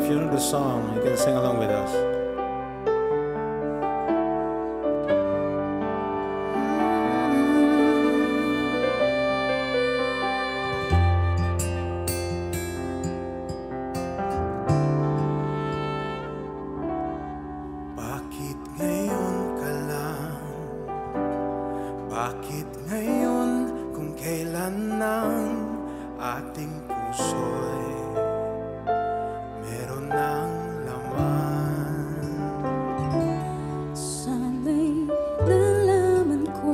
If you know the song, you can sing along with us. Bakit ngayon ka lang? Bakit ngayon kung kailan ng ating puso'y meron ng laman? Sana'y nalaman ko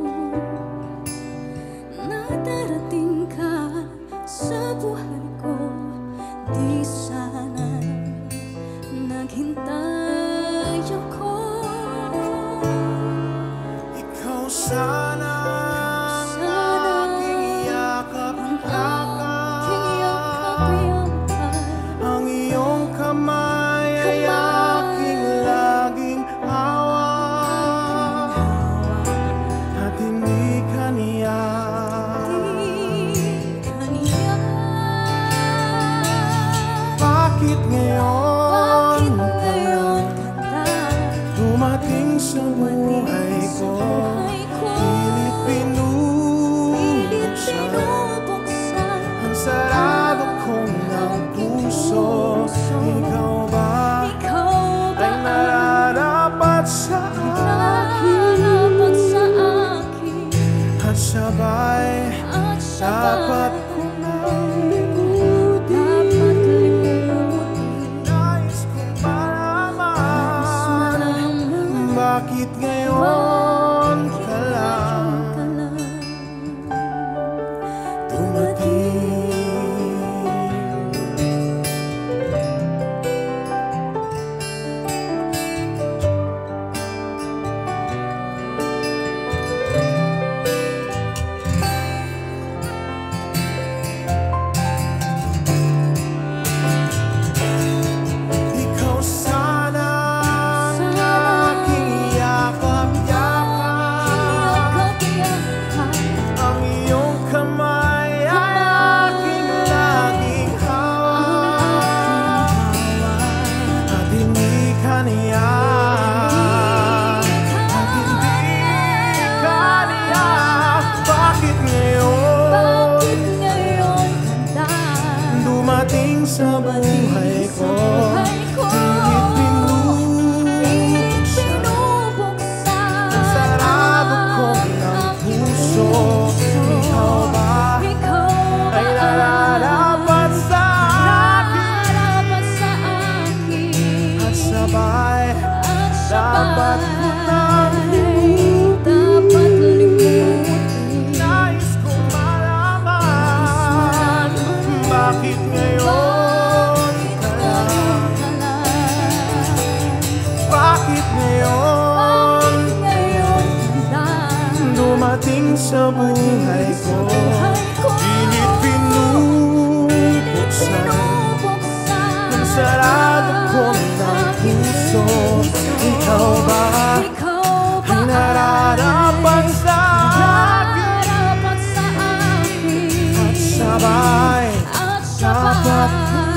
na darating ka sa buhay ko. Di sana naghintay ako. Ikaw sana ang aking yakap-yakap, ang iyong kamay ay aking laging hawak, at hindi kaniya. Bakit ngayon dumating sa buhay ko? Pilit pinubuksan ang sarado kong ng puso. Ikaw ba ay nararapat sa akin? At sabay dapat ko nang limutin. Nais kong malaman bakit ngayon ka lang dumating. Ikaw sana ang aking yakap-yakap, ang iyong kamay ay aking laging hawak, at hindi kaniya. At hindi kaniya. Bakit ngayon dumating sa buhay ko? Pilit pinubuksan ang sarado ko ng puso. Ikaw ba ay nararapat sa akin? At sabay dapat ko nang limutin. Nais kong malaman bakit ngayon ka lang? Bakit ngayon dumating sa buhay ko? Pilit pinubuksan ang sarado ko ng puso. Ikaw ba ay nararapat sa akin? At sabay dapat